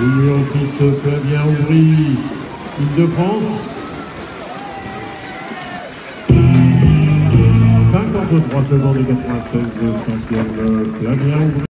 Junior fils Flavien Aubry, Île-de-France. 53 secondes et 96 centièmes, Flavien Aubry.